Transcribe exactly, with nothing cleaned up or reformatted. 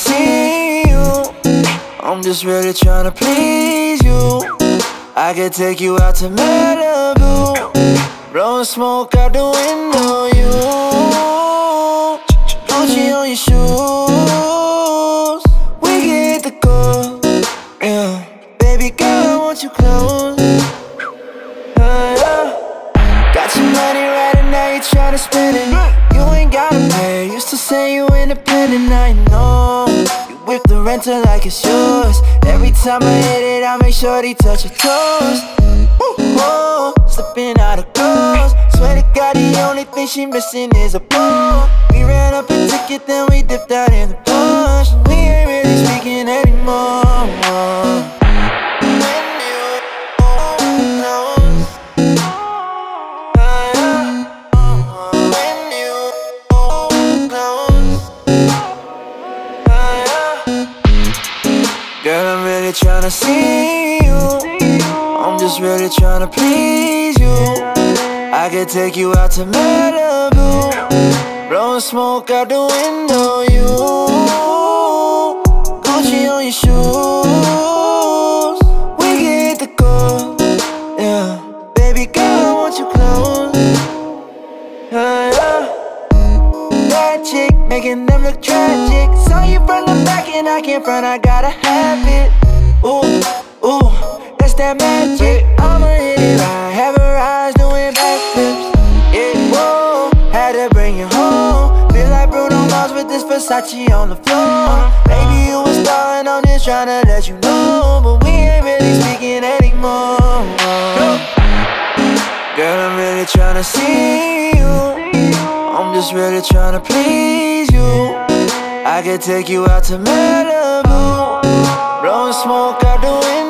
see you. I'm just really tryna please you. I could take you out to Malibu, blowing smoke out the window. You Gucci on your shoes, we get the go. Yeah, baby girl, I want you close. Uh, yeah. Got your money right and now you tryna spend it. You ain't gotta pay, used to say you independent. I know you whip the rental like it's yours. Every time I hit it, I make sure they touch your toes. Whoa, slipping out of clothes. Swear to God, the only thing she missing is a ball. We ran up a ticket, then we dipped out in the bush. We ain't really speaking anymore. Girl, I'm really tryna see you. I'm just really tryna please you. I could take you out to Malibu, blowing smoke out the window. You Gucci on your shoes, we get the go. Yeah, baby girl, I want you close. Uh, yeah. That chick making them look tragic. Saw you from the back and I can't front, I gotta have it. Ooh, ooh, that's that magic. I'ma hit it right, have her eyes doing backflips. Yeah, whoa, had to bring you home. Feel like Bruno Mars with this Versace on the floor. Maybe you was star and I'm just tryna let you know, but we ain't really speaking anymore. Girl, I'm really tryna see you. I'm just really tryna please you. I could take you out to Malibu, blowing smoke out the window.